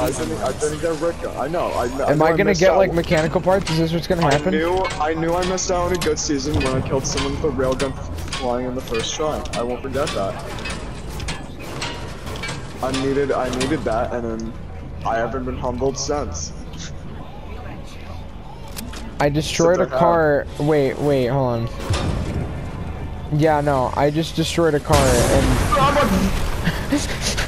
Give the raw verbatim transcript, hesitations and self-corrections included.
I didn't, I didn't get Rick. I know. I, I Am know I I gonna get out. like mechanical parts? Is this what's gonna happen? I knew, I knew I missed out on a good season when I killed someone with a railgun flying in the first try. I won't forget that. I needed, I needed that, and then I haven't been humbled since. I destroyed a car. Wait, wait, hold on. Yeah, no, I just destroyed a car and.